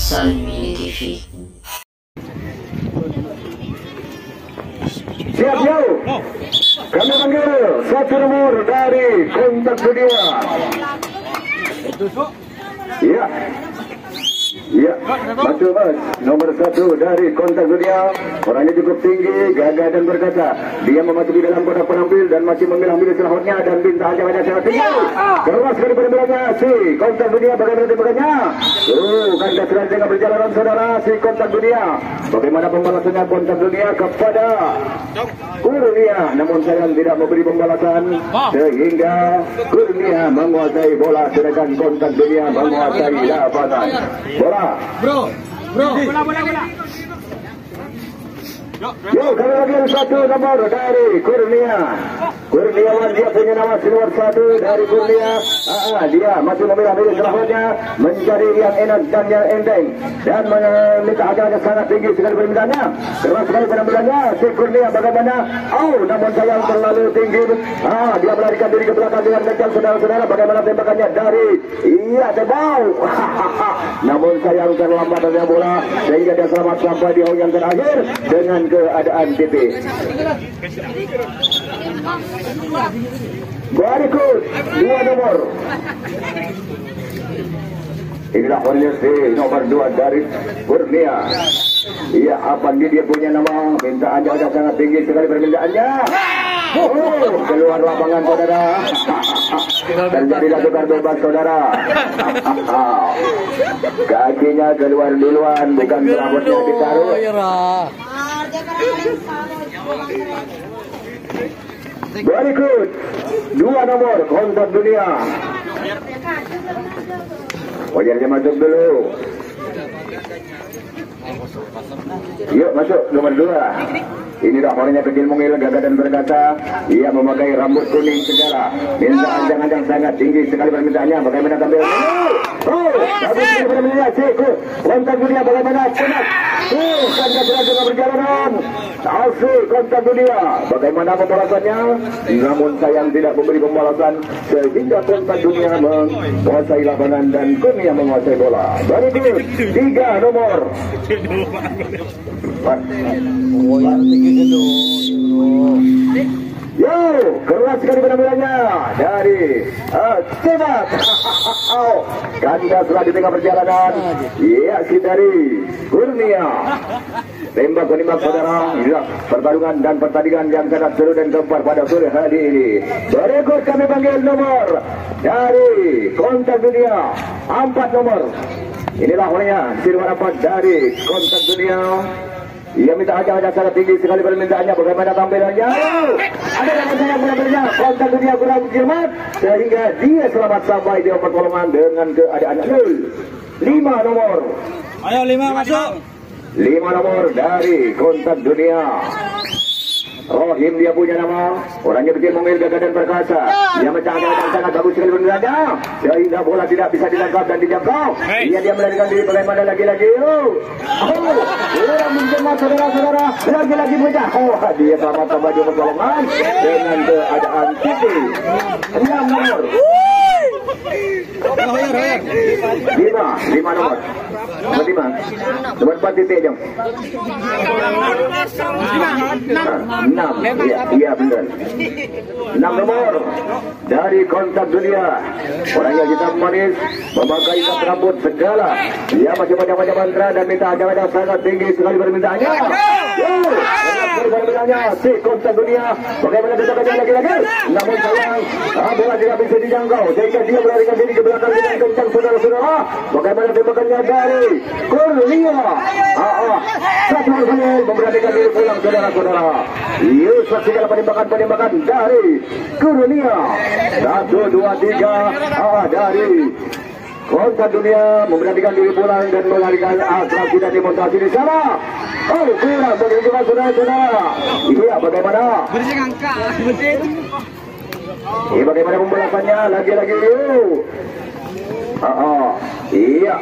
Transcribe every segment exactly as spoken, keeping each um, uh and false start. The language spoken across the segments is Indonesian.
Salmi T V. Siap jauh. Kami panggil satu nomor dari kontak dunia. Iya. Iya, betul mas. Nomor satu dari kontak dunia. Orangnya cukup tinggi, gagah dan berkata. Dia memasuki dalam kotak penampil dan masih memilih-milih selahutnya dan bintang aja sangat tinggi. Keluar sekali penampilannya si kontak dunia. Bagaimana tembakannya? Tuh, kan sudah dengan perjalanan saudara si kontak dunia. Bagaimana pembalasannya kontak dunia kepada Kurnia? Namun sayang tidak memberi pembalasan sehingga Kurnia menguasai bola, sedangkan kontak dunia menguasai lapangan. Bola. Bro, bro, bola, bola, bola. Yo, kali lagi satu nomor dari Kurnia. Kurniawan, dia punya nama nomor satu dari Kurnia. Ah, dia masih memilih-milih selahutnya mencari yang enak dan yang enteng dan meminta agaknya sangat tinggi sekali permintaannya. Keras sekali penampilannya si Kurnia. Bagaimana? Oh, namun sayang terlalu tinggi. Ah, dia melarikan diri ke belakang dengan kencang saudara-saudara. Bagaimana tembakannya dari? Iya, tebal. Namun sayang terlambatnya bola sehingga dia selamat sampai di hong yang terakhir dengan keadaan titik. Berikut dua nomor. Inilah kondisi nomor dua dari Kurnia. Iya, apa dia punya nama? Minta aja sangat tinggi sekali permintaannya. Oh, keluar lapangan saudara. Terjadilah tukar bebas saudara. Kakinya keluar duluan, bukan rambutnya ditaruh. Berikut dua nomor kontak dunia. Wajarnya masuk dulu. Yuk masuk nomor dua. Inilah orangnya kecil mungil, gagah dan berkata. Ia memakai rambut kuning segala. Minta anjang-anjang sangat tinggi sekali permintaannya. Bagaimana tampil? Oh, bagus sekali permintaannya. Cikgu, kontak dunia bagaimana? Punat. Oh, kan gak berjalanan. Asik kontak dunia. Bagaimana pembalasannya? Namun sayang tidak memberi pembalasan sehingga kontak dunia menguasai lapangan dan Kurnia menguasai bola. Berikut tiga nomor. Yo, keras sekali penampilannya dari uh, Sebat. Ganda setelah di tengah perjalanan. Iya, si dari Kurnia. Tembak menembak saudara. Ya, pertarungan dan pertandingan yang sangat seru dan gempar pada sore hari ini. Berikut kami panggil nomor dari kontak dunia. Empat nomor. Inilah orangnya, si nomor empat dari kontak dunia. Ia minta aja-aja sangat tinggi sekali permintaannya. Bagaimana tampilannya? Ada yang sayang penampilannya. Kontak dunia kurang cermat sehingga dia selamat sampai di pertolongan dengan keadaan nol. Lima nomor. Ayo lima masuk. Lima nomor dari kontak dunia. Rohim dia punya nama. Orangnya kecil mungil, gagah dan perkasa. Dia mencari dan sangat bagus sekali permintaannya sehingga bola tidak bisa ditangkap dan dijangkau. Ia dia melarikan diri bagaimana lagi-lagi. Oh, orang mencemat saudara-saudara. Lagi-lagi punya. Oh, dia selamat sampai di pertolongan dengan keadaan titik. Enam nomor. Lima, lima nomor. Nomor lima. Nomor empat titik jam. Enam, iya, iya benar. Enam nomor dari kontak dunia. Orangnya hitam manis, memakai ikat rambut segala. Dia masih macam-macam mantra dan minta aja-aja sangat tinggi sekali permintaannya. Yo, permintaannya si kontak dunia. Bagaimana kita baca lagi-lagi? Namun sayang, bola tidak bisa dijangkau sehingga dia melarikan diri ke belakang dengan kencang saudara-saudara. Bagaimana tembakannya dari Kurnia? Ah, ah, satu kali memberanikan diri pulang saudara-saudara. Yus segala penembakan-penembakan dari Kurnia. Satu, dua, tiga. Ah, dari kontak dunia memberanikan diri pulang dan melarikan atraksi dan demonstrasi di sana. Oh, kurang menunjukkan saudara-saudara. Iya, bagaimana? Bersih angka, bersih. Ini bagaimana pembalasannya? Lagi-lagi yuk. Ah, ah, iya.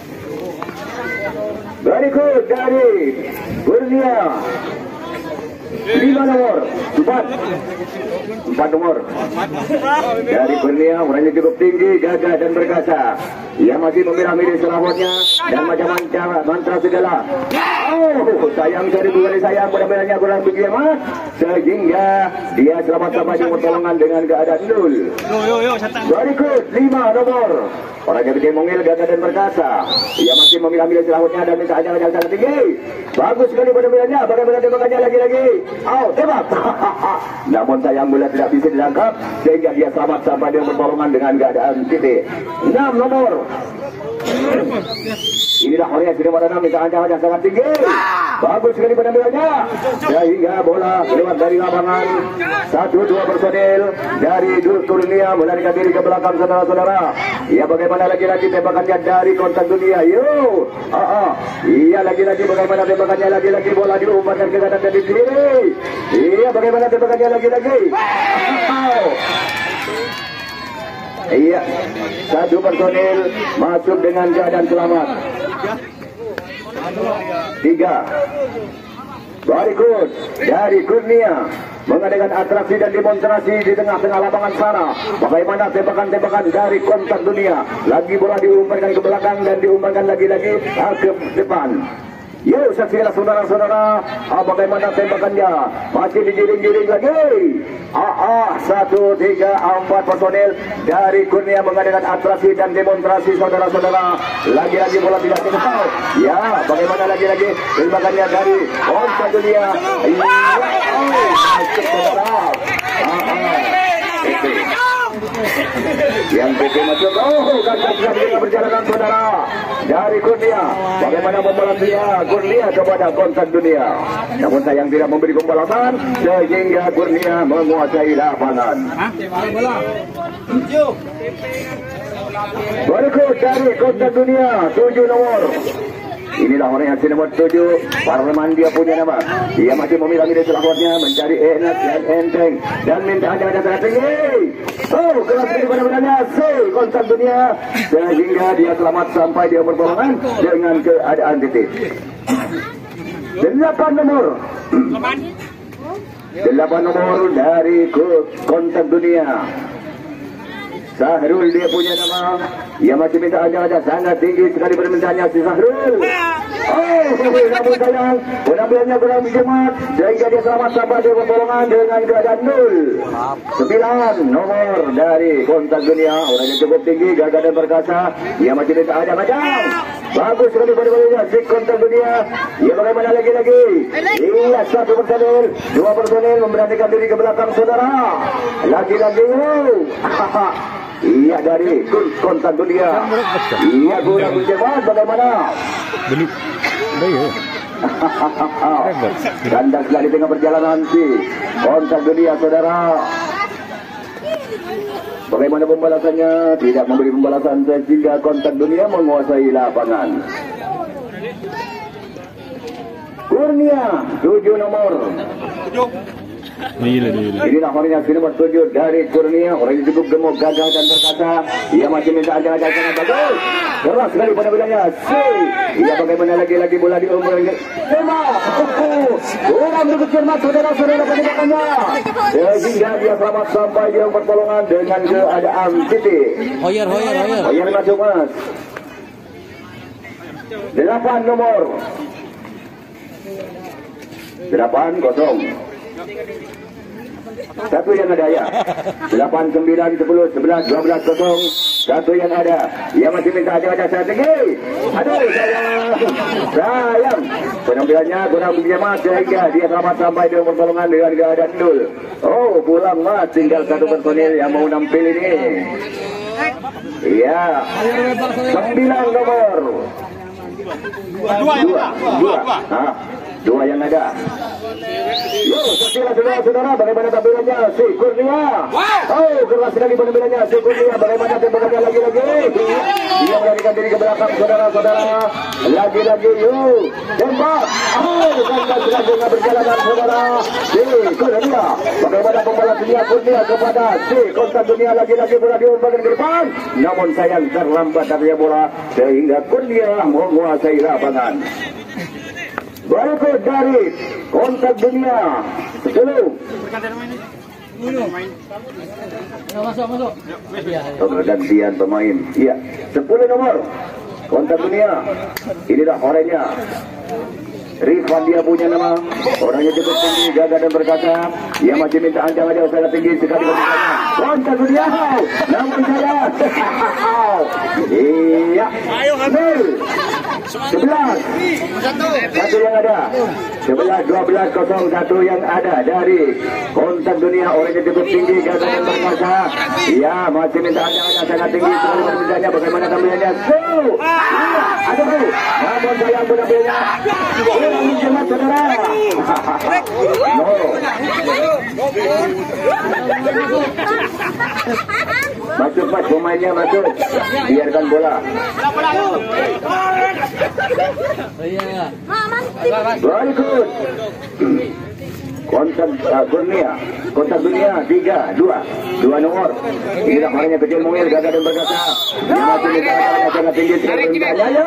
Berikut dari Kurnia. lima nomor, empat, empat nomor. Dari Kurnia, orangnya cukup tinggi, gagah dan berkasa. Ia masih memilih-milih selawatnya dan macam-macam mantra segala. Oh, sayang dari bukan sayang, mudah-mudahannya kurang begitu mas, sehingga dia selamat sampai di pertolongan dengan keadaan nol. Berikut lima nomor. Orangnya gede mungil, gagah dan berkasa. Ia masih memilih-milih selawatnya dan minta ajaran yang sangat tinggi. Bagus sekali penampilannya, bagaimana tembakannya lagi-lagi. Oh, tembak. Namun sayang bola tidak bisa ditangkap, sehingga dia selamat sampai dia pertolongan dengan keadaan titik. enam nomor. Inilah orang yang sudah pada minta ajaran yang sangat tinggi. Bagus sekali penampilannya, sehingga bola keluar dari lapangan. Satu dua personil dari Kurnia melarikan diri ke belakang saudara-saudara. Ia bagaimana lagi-lagi tembakannya dari kontak dunia. Yo, ah, ah. Iya lagi-lagi bagaimana tembakannya lagi-lagi bola diumpankan ke kanan dan di kiri. Iya bagaimana tembakannya lagi-lagi. Oh. Iya, satu personil masuk dengan keadaan selamat. Tiga. Berikut dari Kurnia mengadakan atraksi dan demonstrasi di tengah-tengah lapangan sana. Bagaimana tembakan-tembakan dari kontak dunia. Lagi bola diumpankan ke belakang dan diumpankan lagi-lagi ke depan. Yuk saksikanlah saudara-saudara, ah, bagaimana tembakannya. Masih digiring-giring lagi. Ah, ah, satu, tiga, empat personil dari Kurnia mengadakan atraksi dan demonstrasi saudara-saudara. Lagi-lagi bola tidak terkau. Ya, bagaimana lagi-lagi tembakannya dari kontak dunia. Iya, oh, masuk saudara. Ah, ah. Yang P P masuk. Oh, gagah sekali perjalanan saudara dari Kurnia. Bagaimana pembalasannya Kurnia kepada kontak dunia. Namun sayang tidak memberi pembalasan, sehingga Kurnia menguasai lapangan. Berikut dari kontak dunia tujuh nomor. Inilah orang yang nomor tujuh, Parlemen dia punya nama. Dia masih memilah-milah selawatnya, mencari enak dan enteng dan minta ajaran sangat tinggi. Oh, keras ini benar-benarnya si kontak dunia, sehingga dia selamat sampai dia pertolongan dengan keadaan titik. Delapan nomor. Delapan nomor dari kontak dunia. Sahrul dia punya nama. Ia masih minta aja-aja sangat tinggi sekali permintaannya si Sahrul. Oh, namun sayang penampilannya kurang berjemaat, sehingga dia selamat sampai di pertolongan dengan keadaan nol. Sembilan nomor dari kontak dunia. Orangnya cukup tinggi, gagah dan perkasa. Ia masih minta aja macam. Bagus sekali pada-padanya si kontak dunia. Ia bagaimana lagi-lagi. Iya, satu personil, dua personil memberanikan diri ke belakang saudara. Lagi-lagi. Hahaha. Iya dari kontak dunia. Iya kurang berjemaat bagaimana? Beli. Bayu. Kandas sekali tengah perjalanan si kontak dunia saudara. Bagaimana pembalasannya? Tidak memberi pembalasan sehingga kontak dunia menguasai lapangan. Kurnia tujuh nomor. Gila, gila. Inilah orangnya nomor tujuh dari Kurnia. Orang yang cukup gemuk, gagah dan berkasa. Ia masih minta ajaran sangat bagus. Keras sekali penampilannya. Si, ia bagaimana lagi-lagi bola di umur ini. Tembak. Kurang begitu cermat saudara-saudara penembakannya. Sehingga dia selamat sampai di pertolongan dengan keadaan titik. Hoyer, hoyer, hoyer. Hoyer masuk mas. Delapan nomor. Delapan kosong. Satu yang ada ya. Delapan, sembilan, sepuluh, sebelas, dua belas kosong. Satu yang ada. Ia masih minta aja-aja sangat tinggi. Aduh sayang. Sayang. Penampilannya kurang berjemaat sehingga dia selamat sampai di pertolongan dengan keadaan nol. Oh pulang mas. Tinggal satu personil yang mau nampil ini. Iya. Sembilan nomor. Dua, dua, dua, dua, dua. Hah? Dua yang ada. Yo, saksikanlah saudara-saudara bagaimana tampilannya si Kurnia. Oh, keras sekali penampilannya si Kurnia. Bagaimana tembakannya lagi-lagi. Dia melarikan diri ke belakang saudara-saudara. Lagi-lagi yuk. Tembak. Oh, bukan sekali dengan perjalanan saudara. Si Kurnia. Bagaimana pembalasannya Kurnia kepada si kontak dunia. Lagi-lagi bola diumpankan ke depan. Namun sayang terlambat artinya bola sehingga Kurnia menguasai lapangan. Berikut dari kontak dunia sepuluh. Masuk, masuk. Pergantian pemain. Iya, sepuluh nomor kontak dunia. Inilah orangnya. Rifan dia punya nama. Orangnya cukup tinggi, gagah dan berkata. Dia masih minta anjang-anjang sangat tinggi sekali berkata. Kontak dunia. Namun saya. Iya. Nol. Sebelas. Satu yang ada. Sebelas dua belas kosong satu yang ada dari kontak dunia. Orangnya cukup tinggi, gagah dan berkata. Iya masih minta anjang-anjang sangat tinggi sekali berkata. Bagaimana tampilnya? Go. Iya. Ada bro. Namun saya benar-benar. Jemaat saudara. No. Masuk Pak, pemainnya masuk. Biarkan bola. Berikut kontak uh, dunia, kontak dunia tiga dua dua nomor. Inilah orangnya kecil mungil, gagah dan berkata. Dia masih minta sangat tinggi sekali berkata.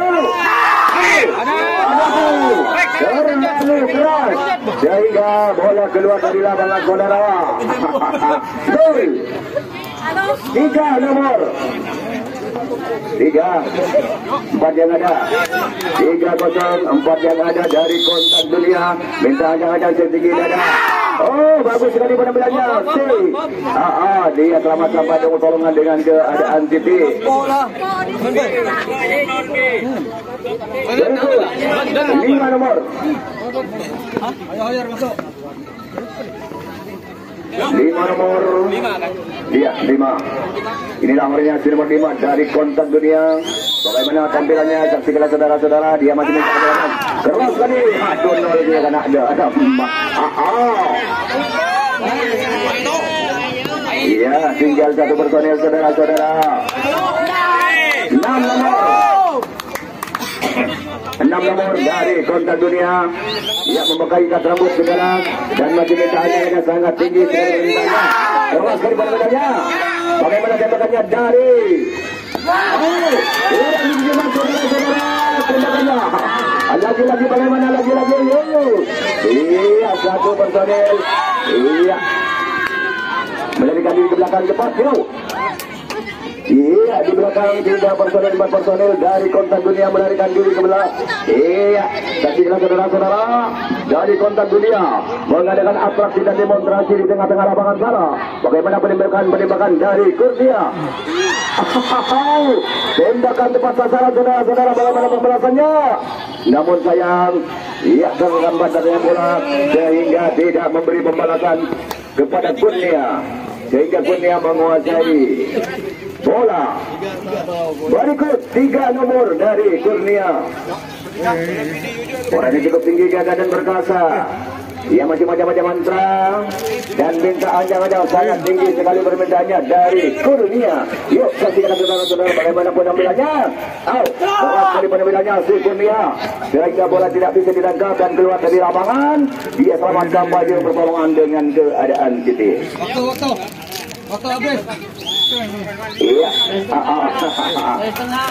Terlalu keras sehingga bola keluar dari lapangan saudara. Gol. Tiga nomor. Tiga empat yang ada. Tiga kosong empat yang ada dari kontak dunia. Minta ajang-ajang setinggi dada. Oh bagus sekali penampilannya. Si. Ah, ah, dia selamat sampai dengan pertolongan dengan keadaan Siti. Berikut lima nomor. Lima nomor. Iya lima. Inilah nomornya si nomor lima dari kontak dunia. Bagaimana tampilannya? Saksikanlah saudara-saudara. Dia masih minta pertolongan. Keras sekali. Aduh nol dia kan ada. Ada. Iya tinggal satu personil saudara-saudara. Enam nomor. Enam nomor dari kontak dunia. Ia memakai ikat rambut saudara dan masih mintanya sangat tinggi sekali mintanya. Keras sekali perbedaannya. Bagaimana tembakannya dari lagi-lagi bagaimana lagi-lagi. Iya satu personil. Iya melarikan diri ke belakang cepat. Yuk. Iya di belakang tiga personil empat personil dari kontak dunia melarikan diri ke belakang. Iya saksikanlah saudara-saudara dari kontak dunia mengadakan atraksi dan demonstrasi di tengah-tengah lapangan sana. Bagaimana penembakan-penembakan dari Kurnia. Tembakan tepat sasaran saudara-saudara. Bagaimana pembalasannya? Namun sayang, ia terlambat datangnya bola sehingga tidak memberi pembalasan kepada Kurnia, sehingga Kurnia menguasai bola. Berikut tiga nomor dari Kurnia. Orangnya cukup tinggi, gagah dan perkasa. Ia masih macam-macam mantra dan minta anjang-anjang sangat tinggi sekali permintaannya dari Kurnia. Yuk saksikan saudara-saudara bagaimana penampilannya. Au, keras sekali penampilannya si Kurnia sehingga bola tidak bisa ditangkap dan keluar dari lapangan. Dia selamat kembali pertolongan dengan keadaan Siti. Waktu, waktu, waktu habis. Iya. Setengah.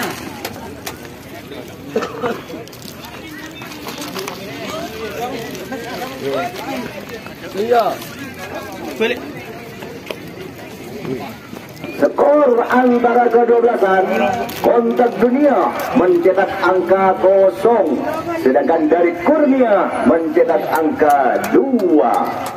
Iya. Balik. Skor antara kedua belasan, kontak dunia mencetak angka kosong, sedangkan dari Kurnia mencetak angka dua.